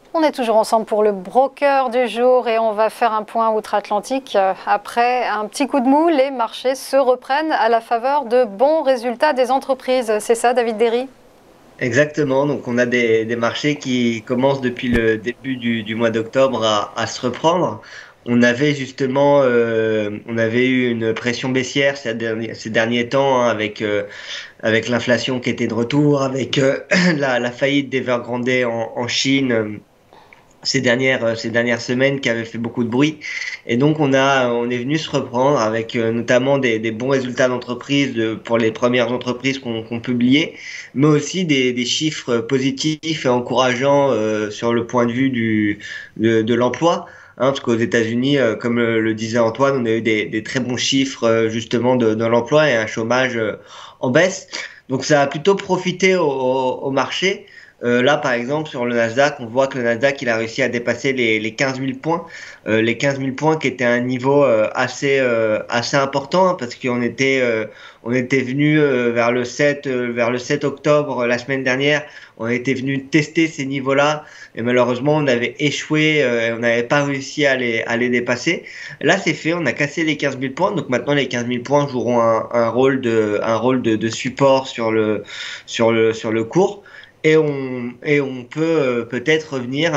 On est toujours ensemble pour le broker du jour et on va faire un point outre-Atlantique. Après un petit coup de mou, les marchés se reprennent à la faveur de bons résultats des entreprises. C'est ça, David Derry? Exactement, donc on a des marchés qui commencent depuis le début du mois d'octobre à se reprendre. On avait eu une pression baissière ces derniers temps, hein, avec l'inflation qui était de retour, avec la faillite d'Evergrande en Chine. Ces dernières semaines qui avaient fait beaucoup de bruit. Et donc, on est venu se reprendre avec notamment des bons résultats d'entreprise pour les premières entreprises qu'on publiait, mais aussi des chiffres positifs et encourageants sur le point de vue de l'emploi. Hein, parce qu'aux États-Unis, comme le disait Antoine, on a eu des très bons chiffres justement de l'emploi et un chômage en baisse. Donc ça a plutôt profité au marché. Là, par exemple, sur le Nasdaq, on voit que le Nasdaq, il a réussi à dépasser les 15 000 points. Les 15 000 points qui étaient un niveau assez important, hein, parce on était venu vers le 7 octobre la semaine dernière. On était venu tester ces niveaux-là et malheureusement, on avait échoué et on n'avait pas réussi à les dépasser. Là, c'est fait, on a cassé les 15 000 points. Donc maintenant, les 15 000 points joueront un rôle de support sur le cours. Et on peut peut-être revenir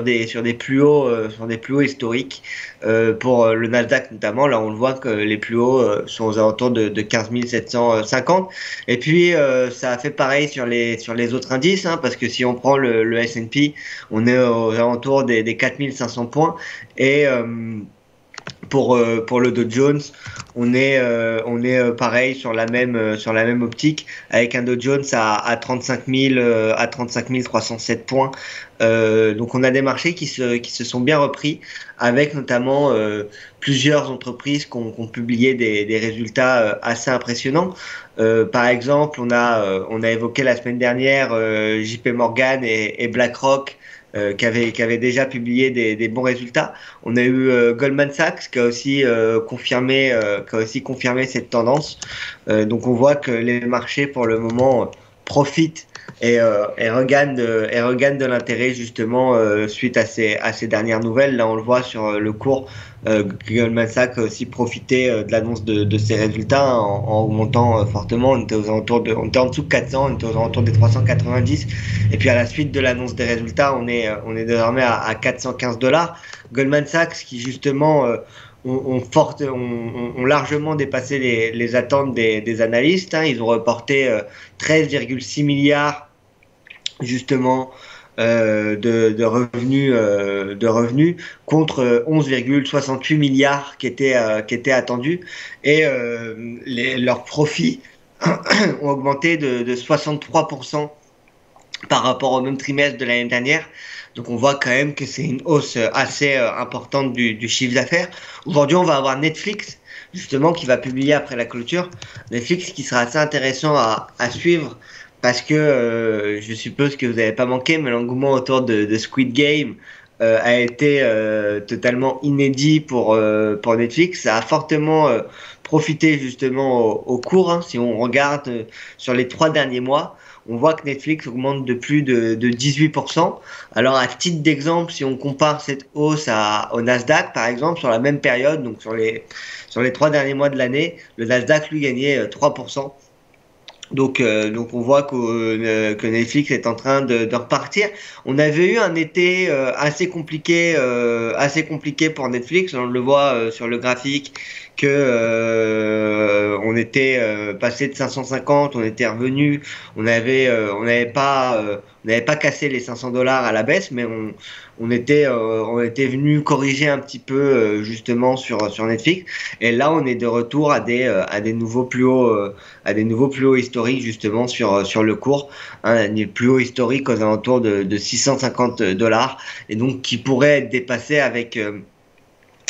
sur des plus hauts historiques pour le Nasdaq notamment. Là, on le voit que les plus hauts sont aux alentours de 15 750. Et puis, ça a fait pareil sur les autres indices, hein, parce que si on prend le S&P, on est aux alentours des 4 500 points. Et pour le Dow Jones, on est pareil sur la même optique avec un Dow Jones à 35 000, à 35 307 points. Donc on a des marchés qui se sont bien repris avec notamment plusieurs entreprises qui ont publié des résultats assez impressionnants. Par exemple, on a évoqué la semaine dernière JP Morgan et BlackRock qui avaient déjà publié des bons résultats. On a eu Goldman Sachs qui a aussi confirmé cette tendance. Donc on voit que les marchés pour le moment profitent et regagnent de l'intérêt justement suite à ces dernières nouvelles. Là on le voit sur le cours. Goldman Sachs a aussi profité de l'annonce de ces résultats, hein, en augmentant fortement. On était en dessous de 400, on était aux alentours des 390. Et puis à la suite de l'annonce des résultats, on est désormais à 415 dollars. Goldman Sachs qui justement ont largement dépassé les attentes des analystes, hein. Ils ont reporté 13,6 milliards justement de revenus contre 11,68 milliards qui étaient attendus. Et leurs profits ont augmenté de 63% par rapport au même trimestre de l'année dernière. Donc on voit quand même que c'est une hausse assez importante du chiffre d'affaires. Aujourd'hui, on va avoir Netflix, justement, qui va publier après la clôture. Netflix qui sera assez intéressant à suivre parce que je suppose que vous n'avez pas manqué, mais l'engouement autour de Squid Game a été totalement inédit pour Netflix. Ça a fortement profité justement au cours, hein. Si on regarde sur les 3 derniers mois, on voit que Netflix augmente de plus de 18%. Alors, à titre d'exemple, si on compare cette hausse au Nasdaq, par exemple, sur la même période, donc sur les 3 derniers mois de l'année, le Nasdaq, lui, gagnait 3%. Donc on voit que Netflix est en train de repartir. On avait eu un été assez compliqué pour Netflix. On le voit sur le graphique que on était passé de 550, on était revenu, on n'avait pas cassé les 500 dollars à la baisse, mais on était venu corriger un petit peu justement sur Netflix. Et là, on est de retour à des nouveaux plus hauts. À des nouveaux plus hauts historiques justement sur le cours, hein, des plus hauts historiques aux alentours de 650 dollars et donc qui pourrait être dépassé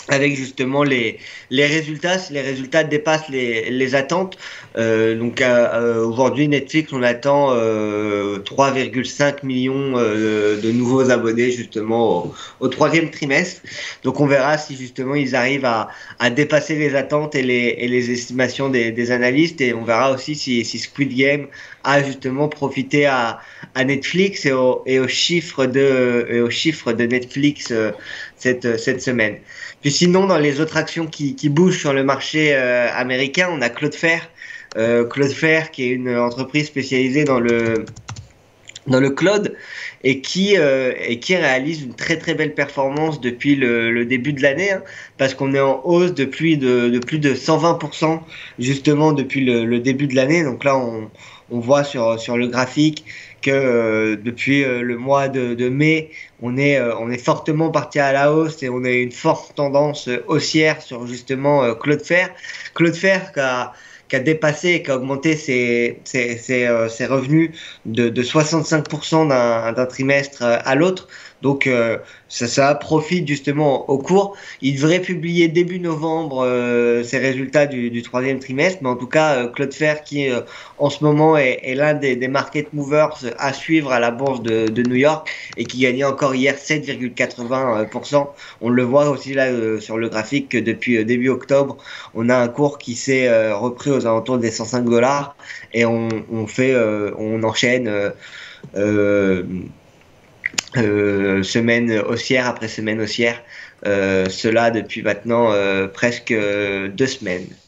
avec justement les résultats. Si les résultats dépassent les attentes, aujourd'hui Netflix, on attend 3,5 millions de nouveaux abonnés justement au troisième trimestre. Donc on verra si justement ils arrivent à dépasser les attentes et les estimations des analystes, et on verra aussi si Squid Game a justement profité à Netflix et et aux chiffres de Netflix cette semaine. Puis sinon, dans les autres actions qui bougent sur le marché américain, on a Cloudflare. Cloudflare, qui est une entreprise spécialisée dans le cloud et qui réalise une très très belle performance depuis le début de l'année, hein, parce qu'on est en hausse de plus de 120% justement depuis le début de l'année. Donc là, on voit sur le graphique que depuis le mois de mai, on est fortement parti à la hausse et on a une forte tendance haussière sur justement Cloudflare. Cloudflare qui a dépassé et qui a augmenté ses revenus de 65% d'un trimestre à l'autre. Donc ça profite justement au cours. Il devrait publier début novembre ses résultats du troisième trimestre, mais en tout cas Cloudflare qui en ce moment est l'un des market movers à suivre à la bourse de New York et qui gagnait encore hier 7,80%. On le voit aussi là sur le graphique que depuis début octobre, on a un cours qui s'est repris aux alentours des 105 dollars et on enchaîne euh, semaine haussière après semaine haussière, cela depuis maintenant presque 2 semaines.